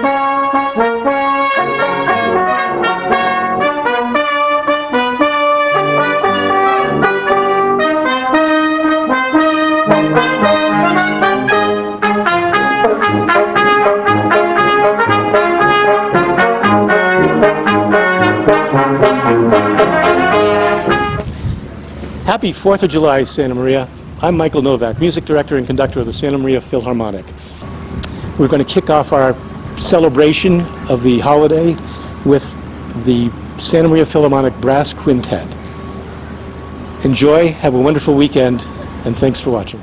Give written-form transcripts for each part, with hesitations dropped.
Happy 4th of July, Santa Maria. I'm Michael Nowak, music director and conductor of the Santa Maria Philharmonic. We're going to kick off our celebration of the holiday with the Santa Maria Philharmonic Brass Quintet. Enjoy, have a wonderful weekend, and thanks for watching.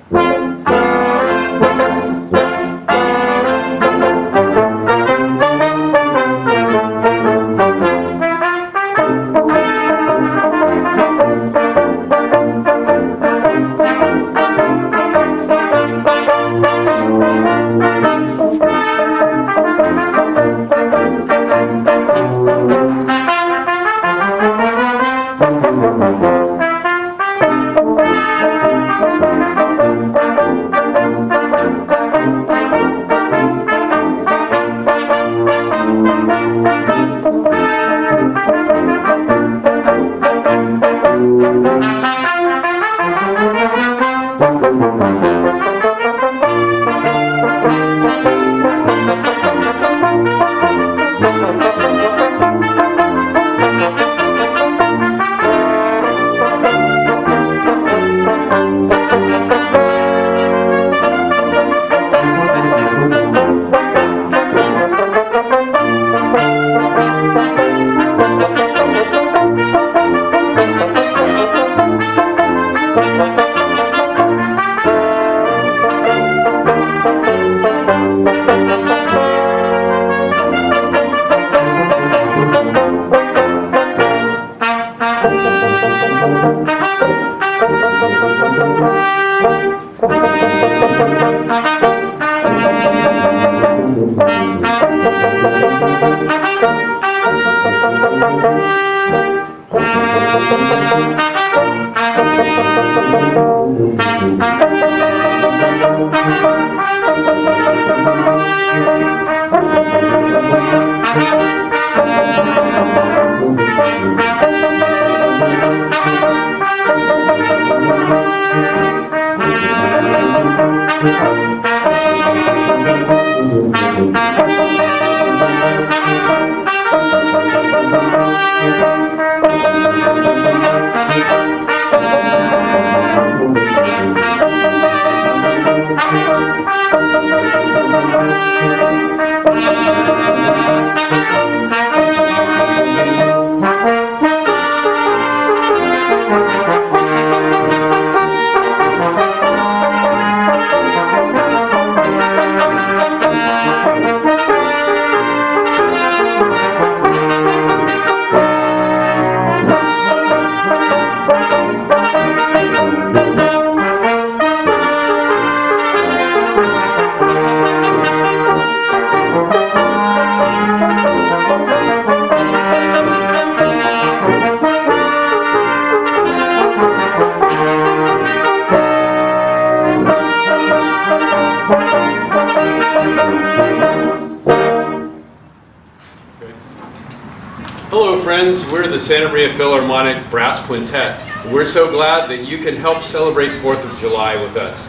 Hello friends, we're the Santa Maria Philharmonic Brass Quintet. We're so glad that you can help celebrate 4th of July with us.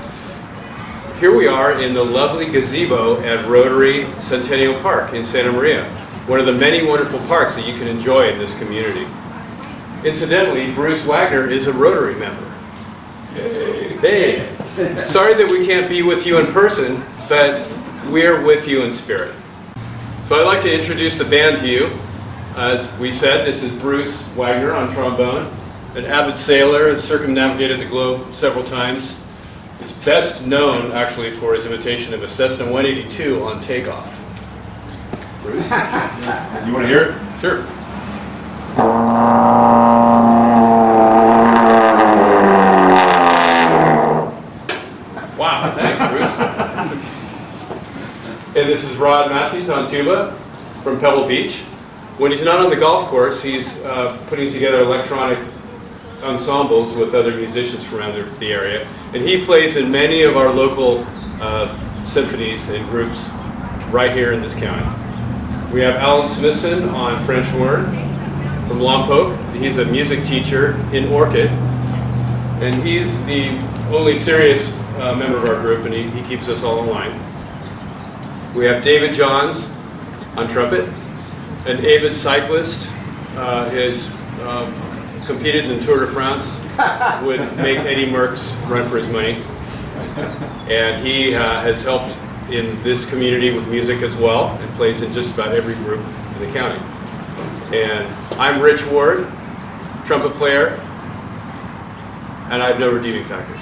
Here we are in the lovely gazebo at Rotary Centennial Park in Santa Maria, one of the many wonderful parks that you can enjoy in this community. Incidentally, Bruce Wagner is a Rotary member. Hey! Sorry that we can't be with you in person, but we're with you in spirit. So I'd like to introduce the band to you. As we said, this is Bruce Wagner on trombone, an avid sailor, has circumnavigated the globe several times. He's best known, actually, for his imitation of a Cessna 182 on takeoff. Bruce? You want to hear it? Sure. Wow, thanks, Bruce. And this is Mathews on tuba from Pebble Beach. When he's not on the golf course, he's putting together electronic ensembles with other musicians from around the area. And he plays in many of our local symphonies and groups right here in this county. We have Alan Smithson on French horn from Lompoc. He's a music teacher in Orchid, and he's the only serious member of our group, and he keeps us all in line. We have David Johns on trumpet, an avid cyclist, has competed in Tour de France, would make Eddie Merckx run for his money, and he has helped in this community with music as well, and plays in just about every group in the county. And I'm Rich Ward, trumpet player, and I have no redeeming factors.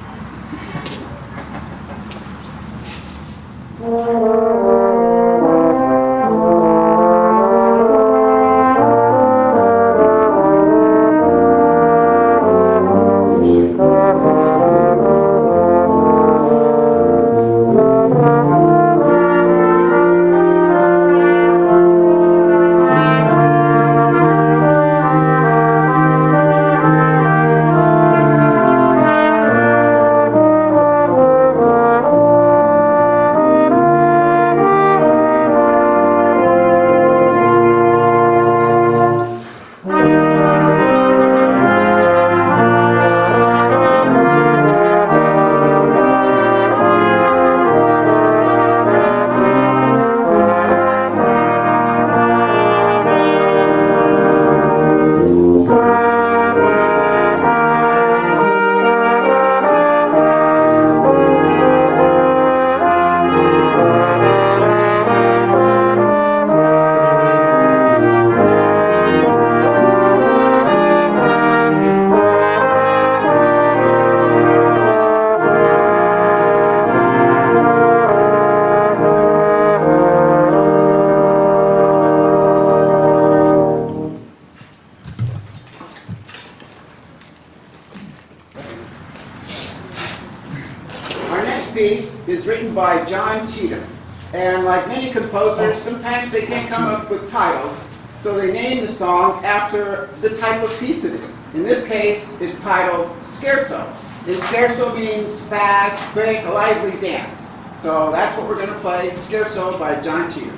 By John Cheetham, and like many composers, sometimes they can't come up with titles, so they name the song after the type of piece it is. In this case, it's titled Scherzo, and Scherzo means fast, quick, a lively dance. So that's what we're going to play, Scherzo by John Cheetham.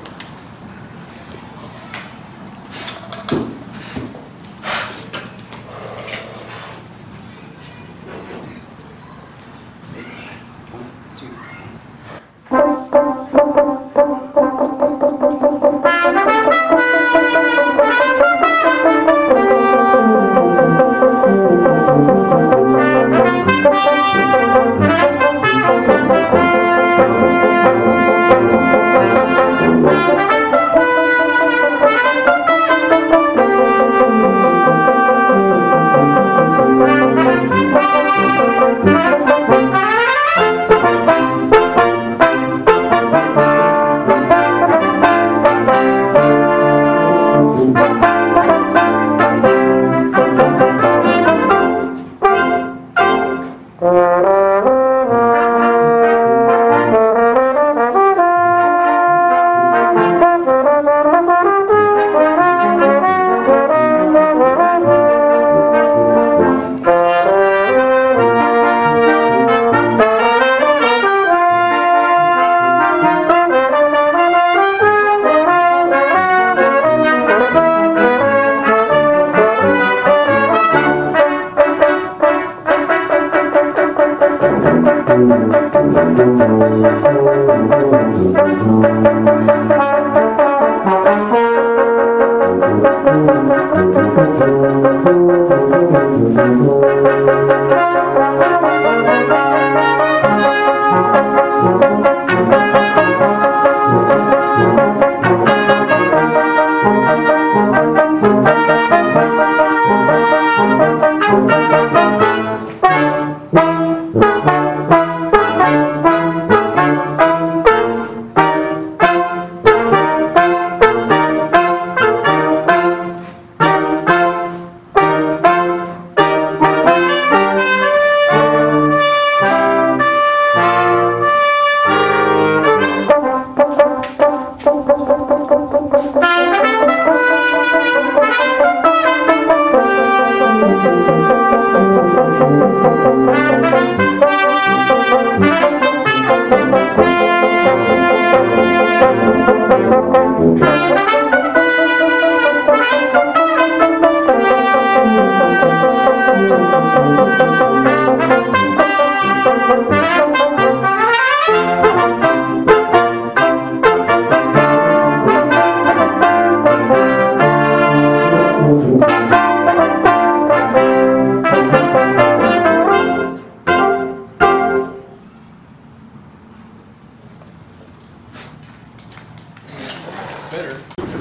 better.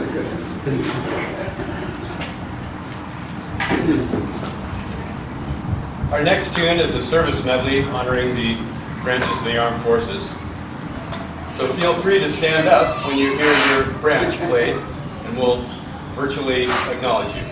Our next tune is a service medley honoring the branches of the armed forces. So feel free to stand up when you hear your branch played, and we'll virtually acknowledge you.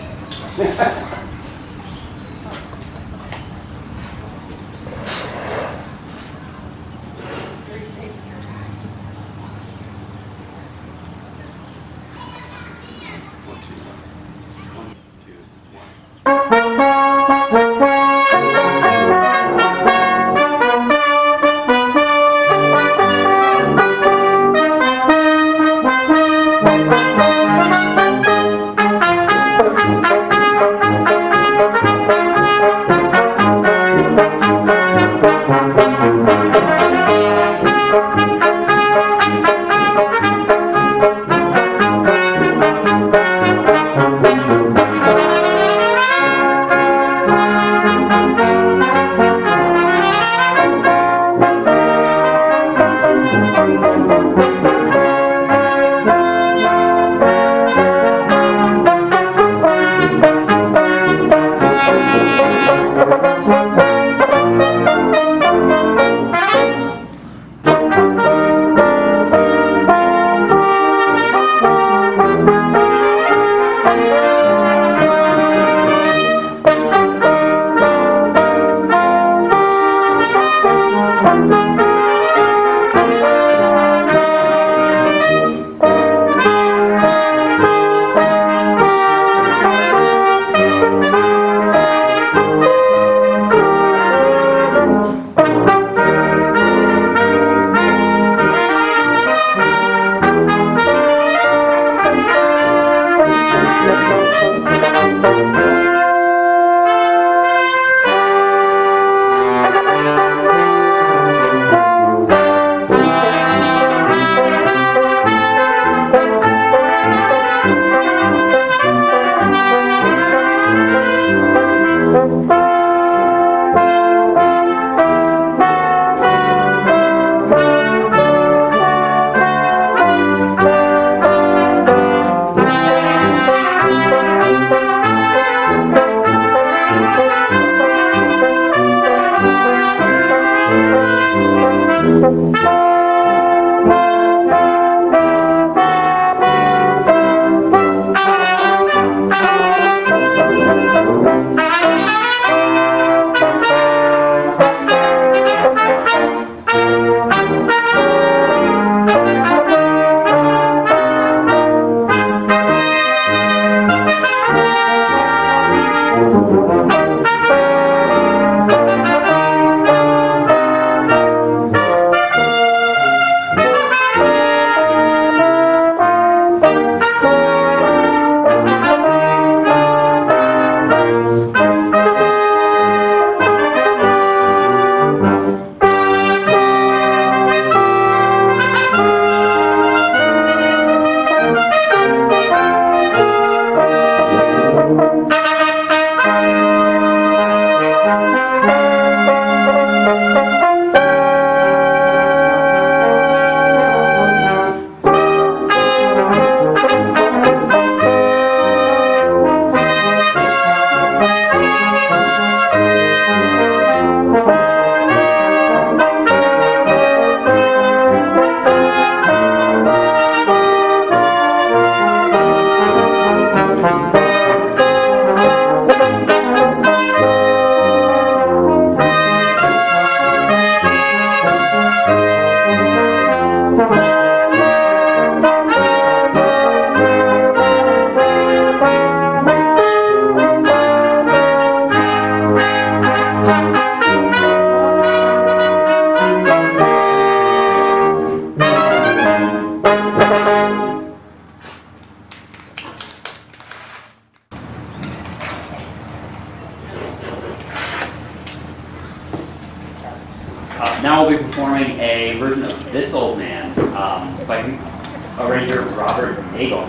Now we'll be performing a version of This Old Man by arranger Robert Nagle.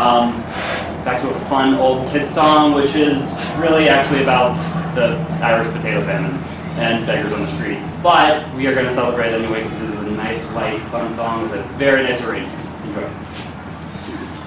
Back to a fun old kid song, which is really actually about the Irish potato famine and beggars on the street. But we are going to celebrate anyway because it is a nice, light, fun song with a very nice arrangement. Enjoy.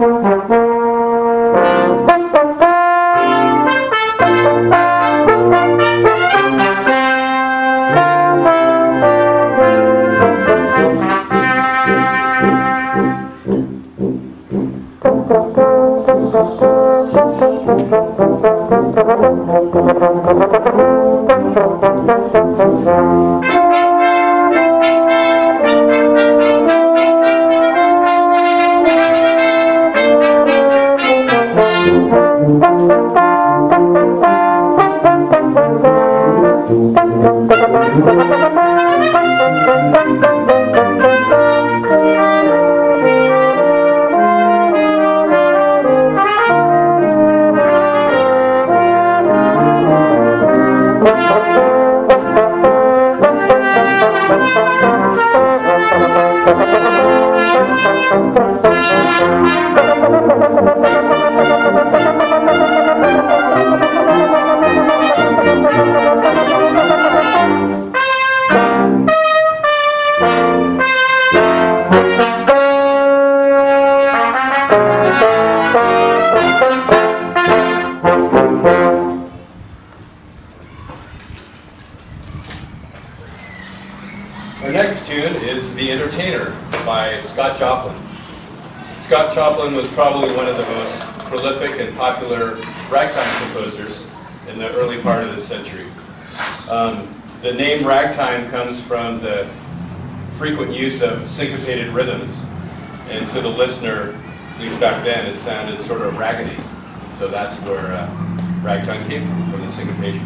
Joplin was probably one of the most prolific and popular ragtime composers in the early part of this century. The name ragtime comes from the frequent use of syncopated rhythms, and to the listener, at least back then, it sounded sort of raggedy. So that's where ragtime came from the syncopation.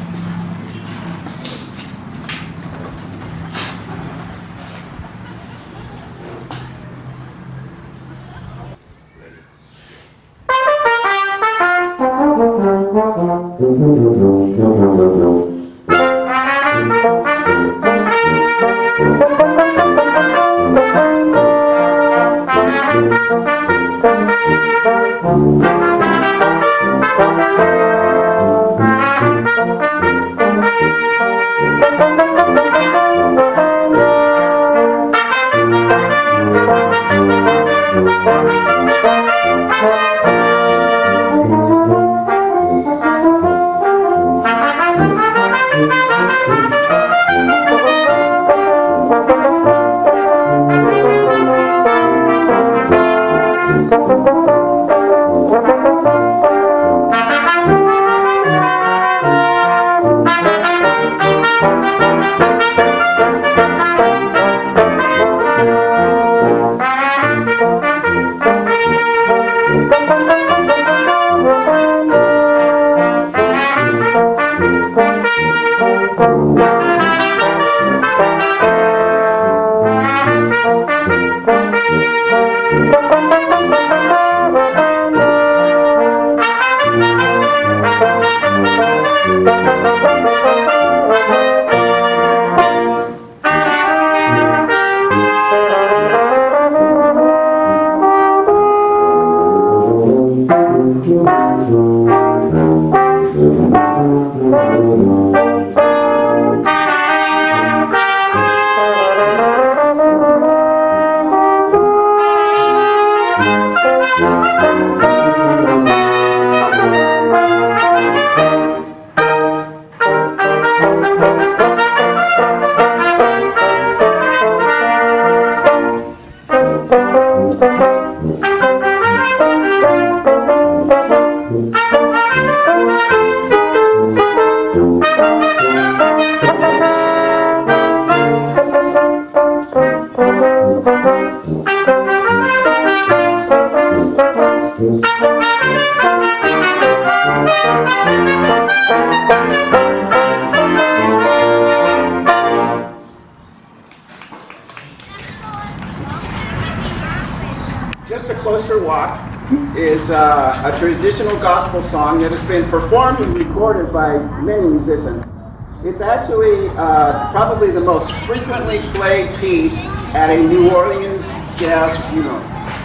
Just a Closer Walk is a traditional gospel song that has been performed and recorded by many musicians. It's actually probably the most frequently played piece at a New Orleans jazz funeral.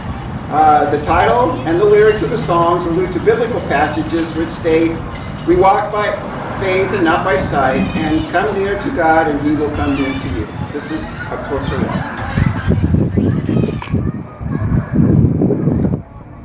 The title and the lyrics of the songs allude to biblical passages which state, "We walk by faith and not by sight, and come near to God and He will come near to you." This is a Closer Walk.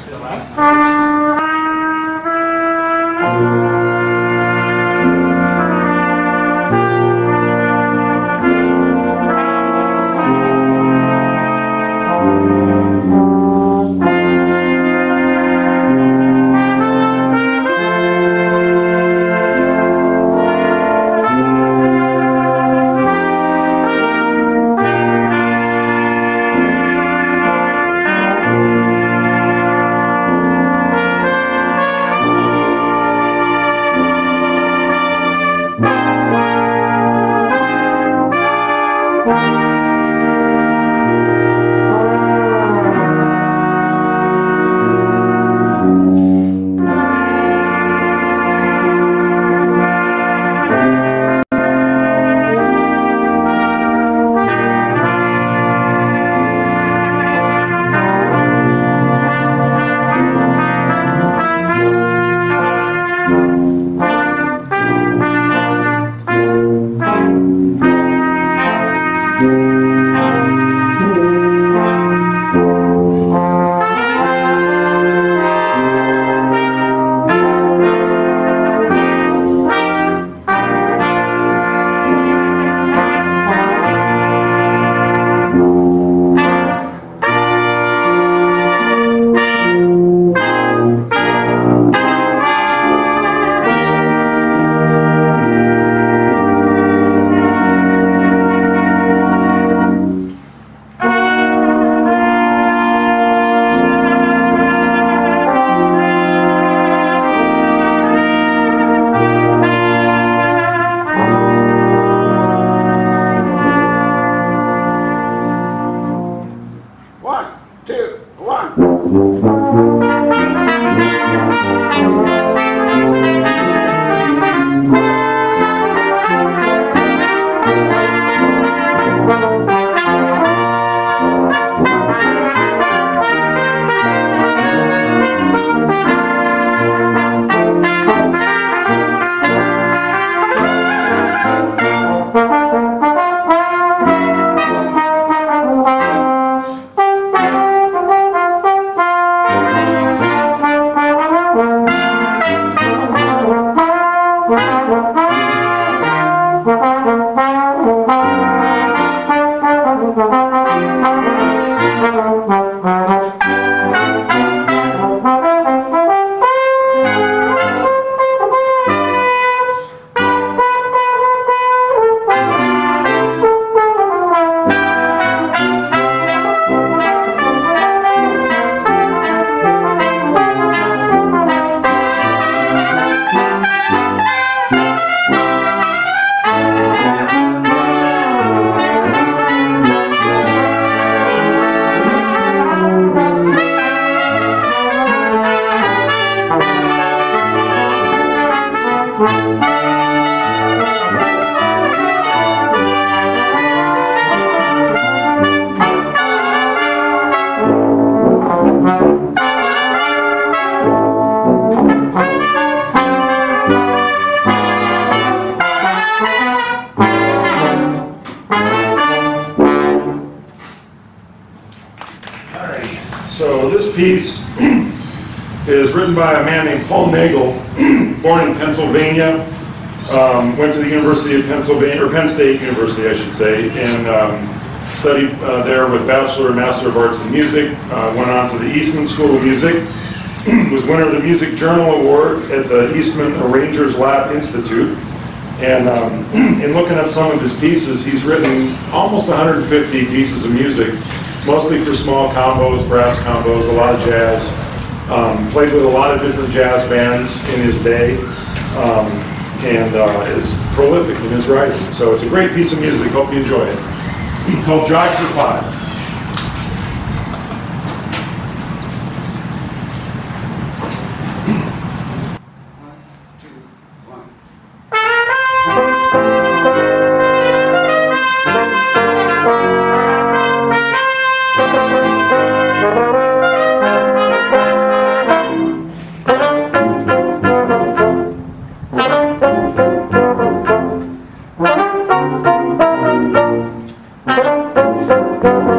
So this piece is written by a man named Paul Nagle, born in Pennsylvania, went to the University of Pennsylvania, or Penn State University, I should say, and studied there with Bachelor and Master of Arts in Music, went on to the Eastman School of Music, was winner of the Music Journal Award at the Eastman Arrangers Lab Institute, and in looking up some of his pieces, he's written almost 150 pieces of music, mostly for small combos, brass combos, a lot of jazz. Played with a lot of different jazz bands in his day, and is prolific in his writing. So it's a great piece of music. Hope you enjoy it. Called Jive for Five. Thank you.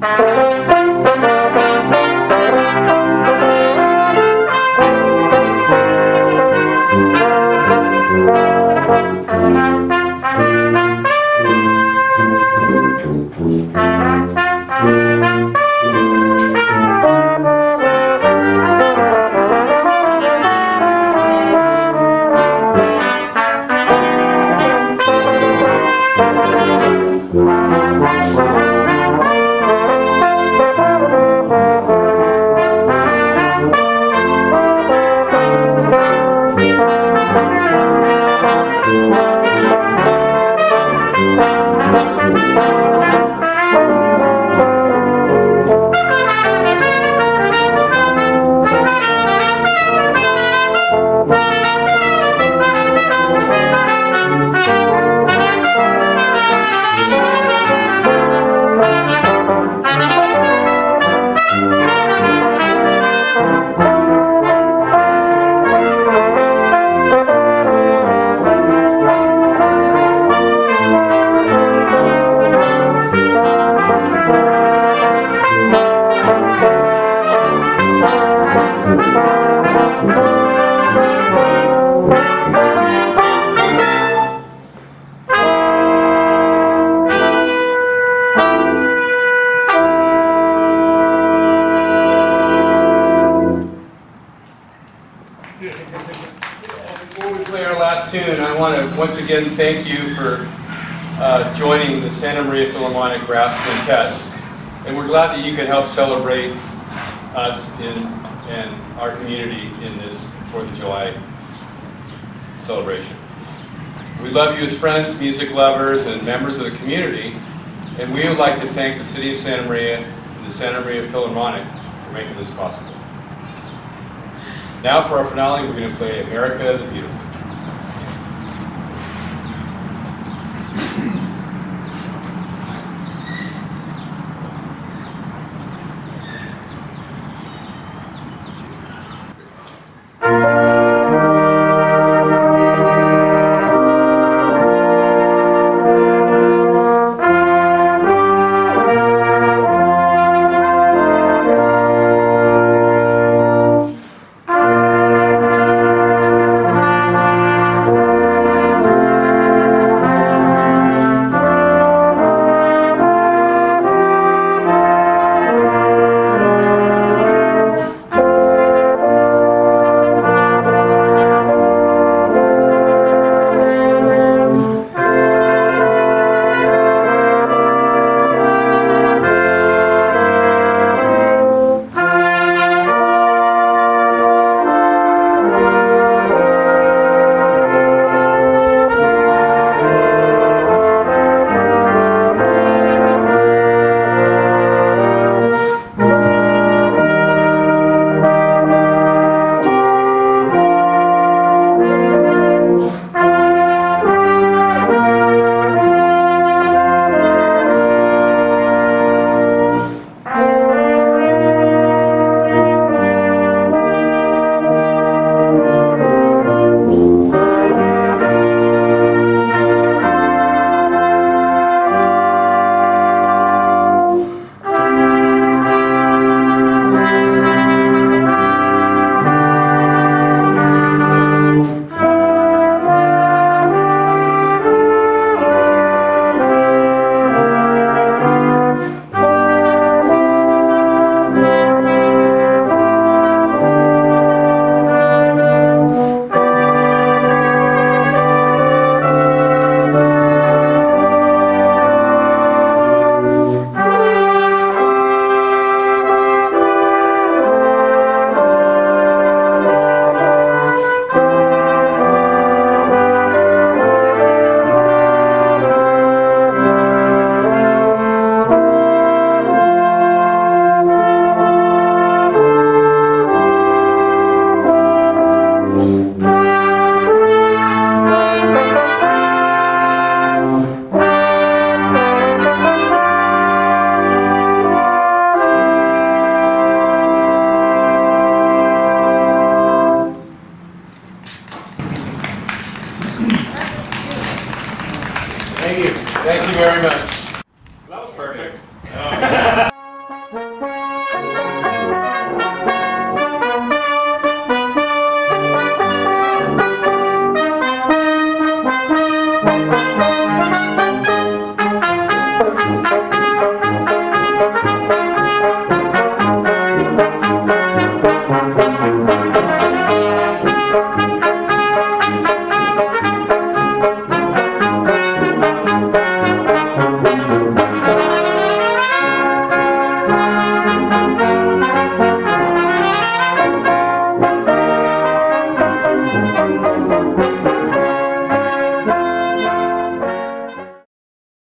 Once again, thank you for joining the Santa Maria Philharmonic Brass Quintet. And we're glad that you could help celebrate us and our community in this 4th of July celebration. We love you as friends, music lovers, and members of the community. And we would like to thank the City of Santa Maria and the Santa Maria Philharmonic for making this possible. Now for our finale, we're going to play America the Beautiful.